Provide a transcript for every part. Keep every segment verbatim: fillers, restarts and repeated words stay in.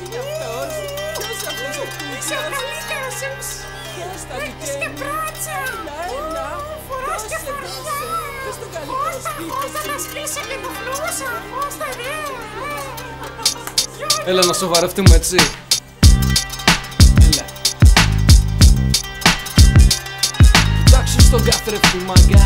είναι αυτός? Ποιος αυτός ο κούτσος? Είσαι ο καλύτερος εμ σι. Ποιος θα Έχεις και μπράτσα. Έλα, έλα. Φοράς και φαρδιά. Ποιος τον καλύτερο σπίτι? Κώστα να σπίσει και το φλούσα. Κώστα ρε. Έλα να σοβαρευτούμε έτσι. Έλα. Κοιτάξου στον καθρέφτη μάγκα.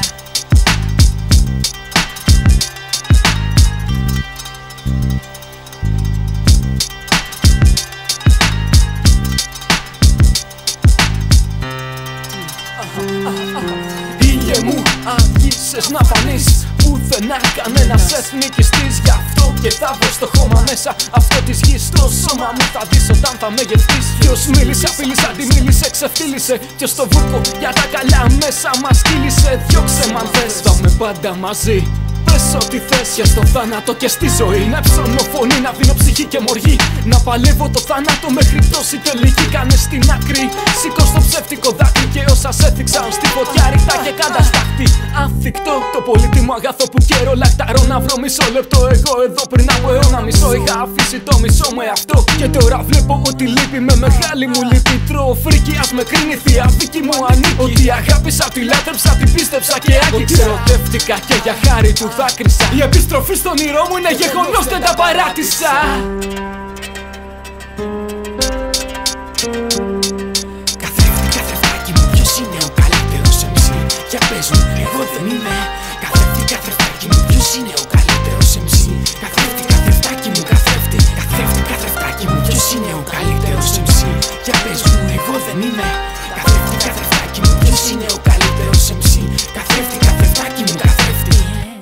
Ήλιε μου, άργησες να φανείς. Πουθενά κανένας εθνικιστής. Γι' αυτό και θα βρω στο χώμα μέσα αυτό της γης. Το σώμα μου θα δεις όταν θα με γευτείς. Ποιος μίλησε, απειλήσε, αντιμίλησε, ξεφτύλισε. Ποιος στο βούρκο για τα καλά μέσα μας κύλησε. Διώξε μ' αν θες, θα με πάντα μαζί. Πες ό,τι θες για στο θάνατο και στη ζωή. Να ψώνω φωνή, να δίνω ψυχή και μοργή. Να παλεύω το θάνατο μέχρι πτώση τελική. Κάνε στην άκρη, σήκω στο ψεύτικο δάκρυ. Και όσα σε έθιξαν στη φωτιά ρίχτα και κάντα στάχτη. Ανθικτό το πολύτιμο αγαθό που καιρό λακταρώ. Να βρω μισό λεπτό εγώ εδώ πριν από αιώνα μισό. Είχα αφήσει το μισό με αυτό. Και τώρα βλέπω ότι λείπει με μεγάλη μου λύπη. Τρώω φρίκι, ας με κρίνει η θεία δική μου ανήκει. Ότι αγάπησα, τη λάτρεψα, την πίστεψα και άγγιξα. Ότι ερωτεύτηκα και για χάρη του δάκρυσα. Η επιστροφή στον όνειρό μου είναι γεγονός, δεν τα παράτησα. Καθρέφτη, καθρεφτάκι μου, ποιος είναι ο καλύτερος εμ σι? Για πες μου, εγώ δεν είμαι. Καθρέφτη, καθρεφτάκι μου, ποιος είναι ο καλύτερος εμ σι? Καθρέφτη, καθρεφτάκι μου, καθρέφτη. Καθρέφτη, καθρεφτάκι μου, ποιος είναι ο καλύτερος εμ σι? Για πες μου, εγώ δεν είμαι. Καθρέφτη, καθρεφτάκι μου, ποιος είναι ο καλύτερος εμ σι? Καθρέφτη, καθρεφτάκι μου, καθρέφτη.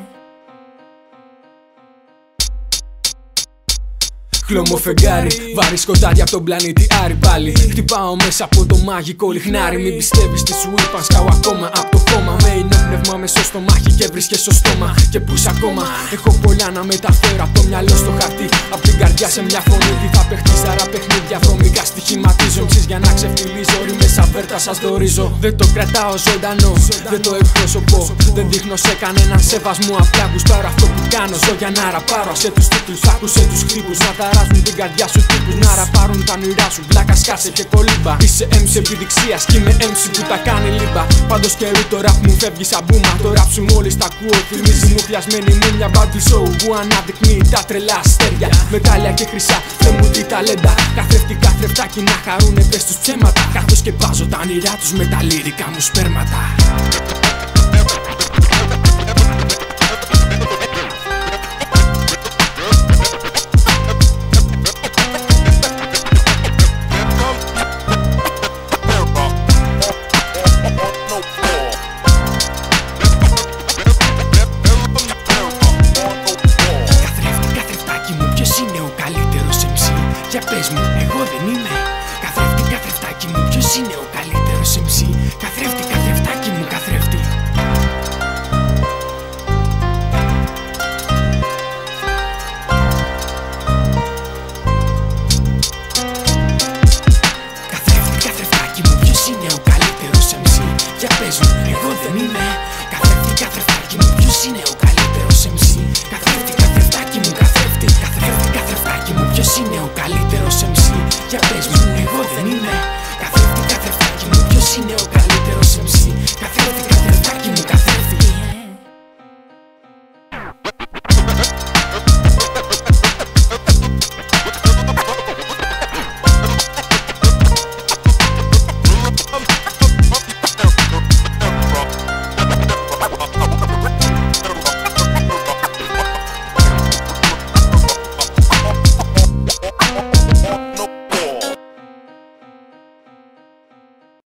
Χλωμό φεγγάρι, βάρη σκοτάδια από τον πλανήτη Άρη πάλι. Χτυπάω μέσα από το μαγικό λιχνάρι. Μην πιστεύεις τι σου είπαν, σκάω ακόμα από το χώμα. Με είναι πνεύμα μέσω στο μάχη και βρίσκεσαι στο στόμα. Και πούς ακόμα, έχω πολλά να μεταφέρω από το μυαλό στο χαρτί. Απ' την καρδιά σε μια φωνή, τι θα παιχτείς, άρα παιχνίδια βρώμικα στοιχηματίζω. Μψείς για να ξεφτυλίζω, ρήμες αβέρτα σας δορίζω. Δεν το κρατάω ζωντανό, δεν το εκπροσωπώ. Δεν δείχνω σε κανέναν σεβασμό, απλά γουστάρω αυτό που κάνω. Ζω για να ραπάρω, σε τους τίτλους, άκουσε τους χτύπους. Να ταράζουν την καρδιά σου τύπους, να ραπάρουν τα όνειρά σου. Βλάκα σκάσε και κολύμπα. Είσαι εμ σι επιδειξίας κι είμαι εμ σι που τα κάνει λίμπα. Πάντως καιρού το ραπ μου φεύγει σαν μπούμα. Το ραπ σου μόλις τα ακούω θυμίζει μου πιασμένη μου μια battle show που αναδεικνύει τα τρελά αστέρια. Μετάλλια και χρυσά, θε μου τι ταλέντα. Καθρέφτη, καθρεφτάκι να χαρούνε πες τους ψέματα. Καθώς και βάζω τα όνειρά τους με τα λύρικα μου σπέρματα. Για πες μου, εγώ δεν είμαι. Καθρέφτη, καθρεφτάκι μου, ποιος είναι ο καλύτερος εμ σι? Καθρέφτη, καθρεφτάκι μου, καθρέφτη. Καθρέφτη, καθρεφτάκι μου, ποιος είναι ο καλύτερος εμ σι? Για πες μου, εγώ δεν είμαι. Καθρέφτη, καθρεφτάκι μου, ποιος είναι ο καλύτερος εμ σι?